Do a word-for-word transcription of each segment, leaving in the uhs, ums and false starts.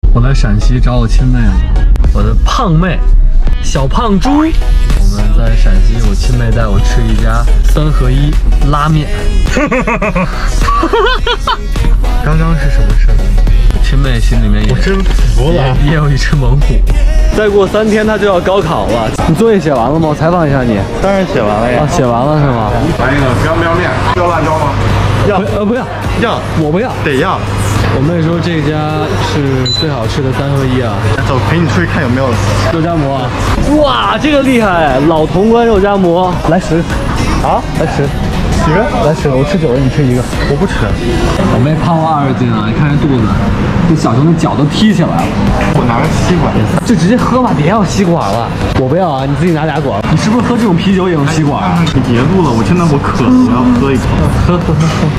我来陕西找我亲妹了，我的胖妹，小胖猪。我们在陕西，我亲妹带我吃一家三合一拉面。 刚刚是什么声音？ 亲妹心里面也我真服了， 也有一只猛虎。再过三天他就要高考了，你作业写完了吗？我采访一下你。 当然写完了呀。 啊，写完了是吗？ 来一个不要不要面，要辣椒吗？ 要呃不要， 要， 我不要， 得要。 我妹说这家是最好吃的三合一啊。 走，陪你出去看有没有肉夹馍啊！哇，这个厉害！老潼关肉夹馍，来十啊？ 来十几个？ 来十个，我吃九个，你吃一个。 我不吃。 我妹胖了二十斤啊！你看这肚子，这小熊的脚都踢起来了。 我拿个吸管。 就直接喝吧，别要吸管了。我不要啊，你自己拿俩管。你是不是喝这种啤酒也用吸管啊？ 你别录了，我真的我渴了，我要喝一口。 喝喝喝喝。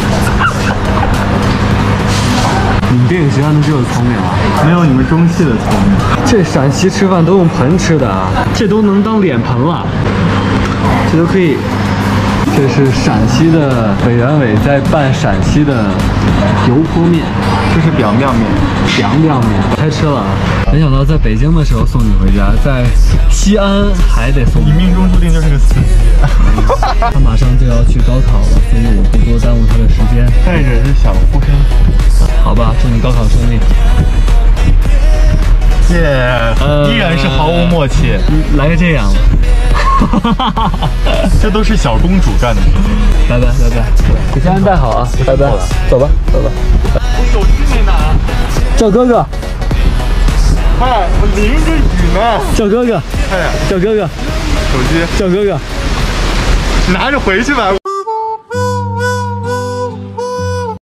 你们电影学院的就是聪明啊， 没有你们中戏的聪明。 这陕西吃饭都用盆吃的啊，这都能当脸盆了，这都可以。这是陕西的委员委在办陕西的油泼面， 这是表面面， 凉凉面，开吃了啊！没想到在北京的时候送你回家，在西安还得送你命中注定就是个司机。 他马上就要去高考了，所以我不多耽误他的时间。 带着是小护身符。 好吧，祝你高考顺利。 耶、yeah, 依然是毫无默契。 来个这样的。 这都是小公主干的事情。 拜拜拜拜，给家人带好啊！拜拜，走吧走吧。 我手机没拿， 叫哥哥。 快，我淋着雨呢。 叫哥哥， 快点， 叫哥哥。 手机， 叫哥哥， 拿着回去吧。